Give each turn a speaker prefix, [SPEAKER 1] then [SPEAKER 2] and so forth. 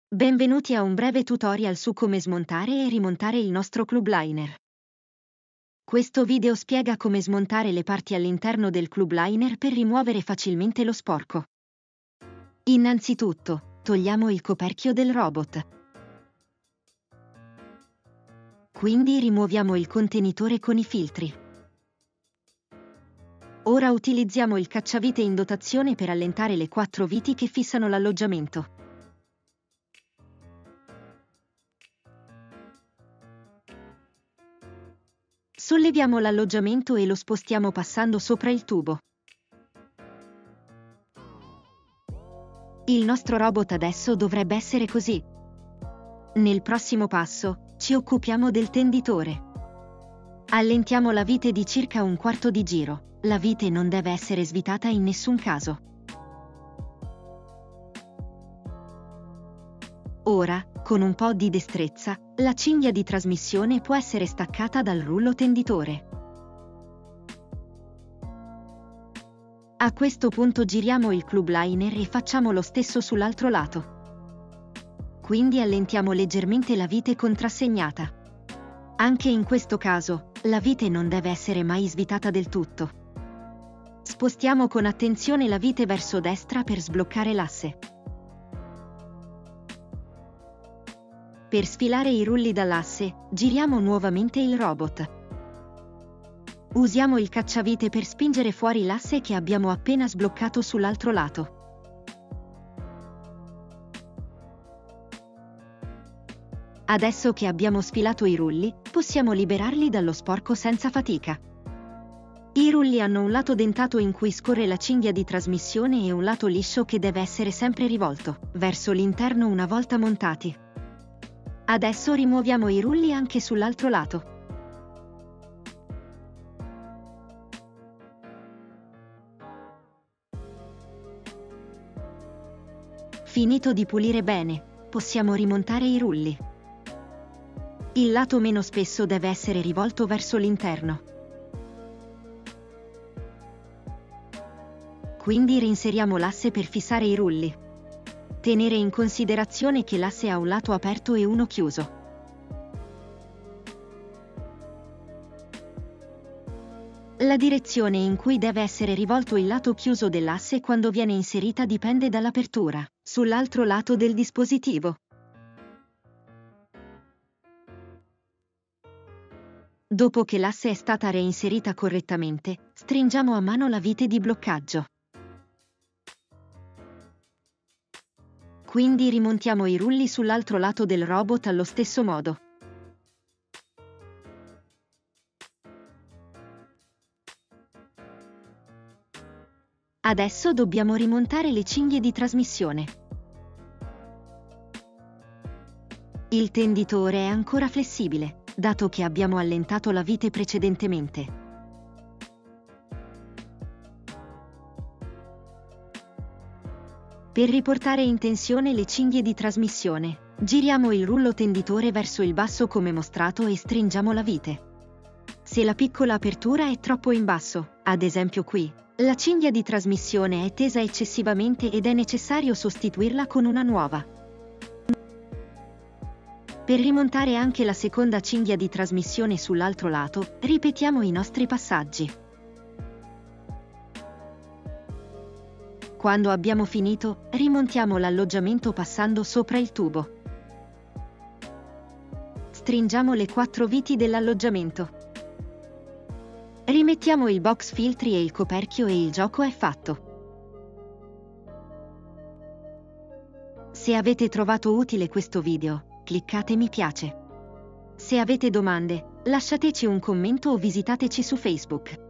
[SPEAKER 1] Benvenuti a un breve tutorial su come smontare e rimontare il nostro club liner. Questo video spiega come smontare le parti all'interno del club liner per rimuovere facilmente lo sporco. Innanzitutto, togliamo il coperchio del robot. Quindi rimuoviamo il contenitore con i filtri. Ora utilizziamo il cacciavite in dotazione per allentare le 4 viti che fissano l'alloggiamento. Solleviamo l'alloggiamento e lo spostiamo passando sopra il tubo. Il nostro robot adesso dovrebbe essere così. Nel prossimo passo, ci occupiamo del tenditore. Allentiamo la vite di circa un quarto di giro. La vite non deve essere svitata in nessun caso. Ora, con un po' di destrezza, la cinghia di trasmissione può essere staccata dal rullo tenditore. A questo punto giriamo il club liner e facciamo lo stesso sull'altro lato. Quindi allentiamo leggermente la vite contrassegnata. Anche in questo caso, la vite non deve essere mai svitata del tutto. Spostiamo con attenzione la vite verso destra per sbloccare l'asse. Per sfilare i rulli dall'asse, giriamo nuovamente il robot. Usiamo il cacciavite per spingere fuori l'asse che abbiamo appena sbloccato sull'altro lato. Adesso che abbiamo sfilato i rulli, possiamo liberarli dallo sporco senza fatica. I rulli hanno un lato dentato in cui scorre la cinghia di trasmissione e un lato liscio che deve essere sempre rivolto verso l'interno una volta montati. Adesso rimuoviamo i rulli anche sull'altro lato. Finito di pulire bene, possiamo rimontare i rulli. Il lato meno spesso deve essere rivolto verso l'interno. Quindi reinseriamo l'asse per fissare i rulli. Tenere in considerazione che l'asse ha un lato aperto e uno chiuso. La direzione in cui deve essere rivolto il lato chiuso dell'asse quando viene inserita dipende dall'apertura sull'altro lato del dispositivo. Dopo che l'asse è stata reinserita correttamente, stringiamo a mano la vite di bloccaggio. Quindi rimontiamo i rulli sull'altro lato del robot allo stesso modo. Adesso dobbiamo rimontare le cinghie di trasmissione. Il tenditore è ancora flessibile, dato che abbiamo allentato la vite precedentemente. Per riportare in tensione le cinghie di trasmissione, giriamo il rullo tenditore verso il basso come mostrato e stringiamo la vite. Se la piccola apertura è troppo in basso, ad esempio qui, la cinghia di trasmissione è tesa eccessivamente ed è necessario sostituirla con una nuova. Per rimontare anche la seconda cinghia di trasmissione sull'altro lato, ripetiamo i nostri passaggi. Quando abbiamo finito, rimontiamo l'alloggiamento passando sopra il tubo. Stringiamo le 4 viti dell'alloggiamento. Rimettiamo il box filtri e il coperchio e il gioco è fatto. Se avete trovato utile questo video, cliccate mi piace. Se avete domande, lasciateci un commento o visitateci su Facebook.